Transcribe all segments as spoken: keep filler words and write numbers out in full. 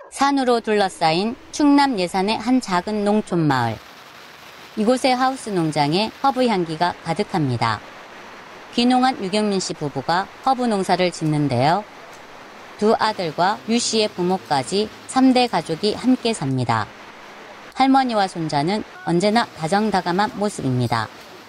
산으로 둘러싸인 충남 예산의 한 작은 농촌 마을. 이곳의 하우스 농장에 허브 향기가 가득합니다. 귀농한 유경민 씨 부부가 허브 농사를 짓는데요. 두 아들과 유 씨의 부모까지 삼 대 가족이 함께 삽니다. 할머니와 손자는 언제나 다정다감한 모습입니다.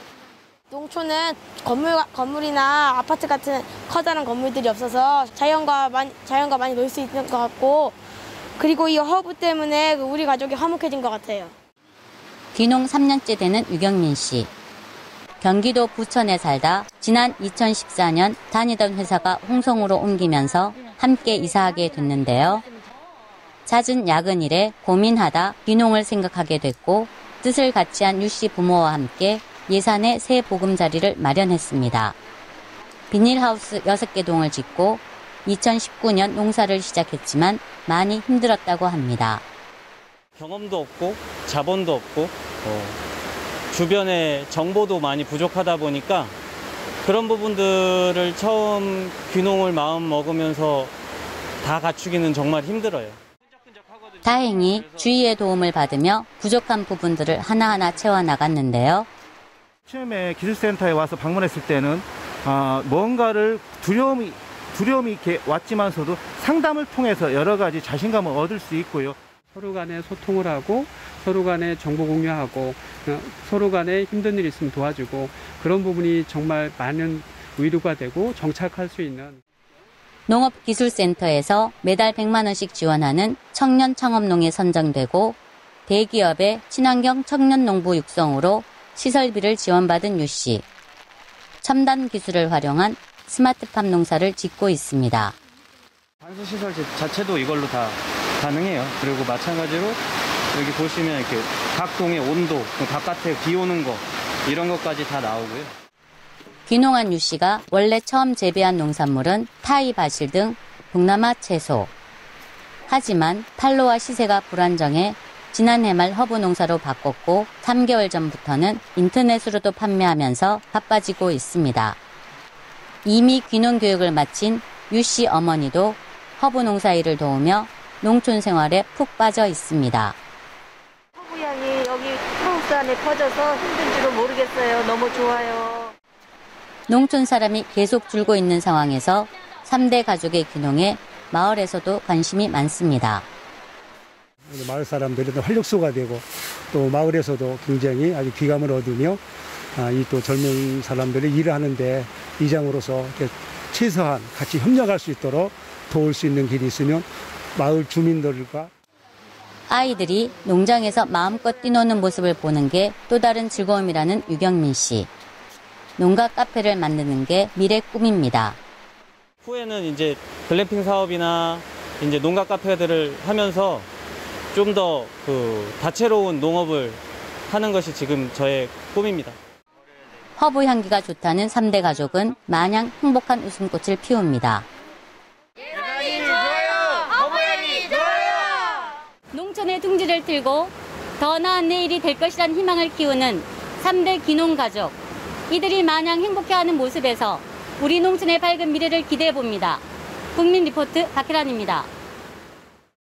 농촌은 건물, 건물이나 아파트 같은 커다란 건물들이 없어서 자연과 많이, 자연과 많이 놀 수 있는 것 같고, 그리고 이 허브 때문에 우리 가족이 화목해진 것 같아요. 귀농 삼 년째 되는 유경민 씨. 경기도 부천에 살다 지난 이천십사 년 다니던 회사가 홍성으로 옮기면서 함께 이사하게 됐는데요. 잦은 야근 일에 고민하다 귀농을 생각하게 됐고 뜻을 같이 한 유 씨 부모와 함께 예산에 새 보금자리를 마련했습니다. 비닐하우스 여섯 개 동을 짓고 이천십구 년 농사를 시작했지만 많이 힘들었다고 합니다. 경험도 없고 자본도 없고 어, 주변에 정보도 많이 부족하다 보니까 그런 부분들을 처음 귀농을 마음 먹으면서 다 갖추기는 정말 힘들어요. 다행히 주위의 도움을 받으며 부족한 부분들을 하나하나 채워나갔는데요. 처음에 기술센터에 와서 방문했을 때는 어, 뭔가를 두려움이, 두려움이 이렇게 왔지만서도 상담을 통해서 여러 가지 자신감을 얻을 수 있고요. 서로 간에 소통을 하고 서로 간에 정보 공유하고 서로 간에 힘든 일 있으면 도와주고 그런 부분이 정말 많은 위로가 되고 정착할 수 있는. 농업기술센터에서 매달 백만 원씩 지원하는 청년 창업농에 선정되고 대기업의 친환경 청년 농부 육성으로 시설비를 지원받은 유 씨. 첨단 기술을 활용한 스마트팜 농사를 짓고 있습니다. 관수시설 자체도 이걸로 다 가능해요. 그리고 마찬가지로 여기 보시면 이렇게 각 동의 온도, 바깥에 비 오는 거 이런 것까지 다 나오고요. 귀농한 유 씨가 원래 처음 재배한 농산물은 타이 바실 등 동남아 채소. 하지만 판로와 시세가 불안정해 지난해 말 허브 농사로 바꿨고 삼 개월 전부터는 인터넷으로도 판매하면서 바빠지고 있습니다. 이미 귀농 교육을 마친 유 씨 어머니도 허브 농사 일을 도우며 농촌 생활에 푹 빠져 있습니다. 허브 향이 여기 하우스 안에 퍼져서 힘든지도 모르겠어요. 너무 좋아요. 농촌 사람이 계속 줄고 있는 상황에서 삼 대 가족의 귀농에 마을에서도 관심이 많습니다. 마을 사람들이 활력소가 되고 또 마을에서도 굉장히 아주 귀감을 얻으며 이 또 젊은 사람들이 일을 하는데 이장으로서 이렇게 최소한 같이 협력할 수 있도록 도울 수 있는 길이 있으면 마을 주민들과 아이들이 농장에서 마음껏 뛰노는 모습을 보는 게 또 다른 즐거움이라는 유경민 씨. 농가 카페를 만드는 게 미래 꿈입니다. 후에는 이제 글램핑 사업이나 이제 농가 카페들을 하면서 좀 더 그 다채로운 농업을 하는 것이 지금 저의 꿈입니다. 허브 향기가 좋다는 삼 대 가족은 마냥 행복한 웃음꽃을 피웁니다. 예산이 좋아요! 허브 향이 좋아요! 농촌의 둥지를 틀고 더 나은 내일이 될 것이란 희망을 키우는 삼 대 귀농 가족. 이들이 마냥 행복해하는 모습에서 우리 농촌의 밝은 미래를 기대해봅니다. 국민 리포트 박혜란입니다.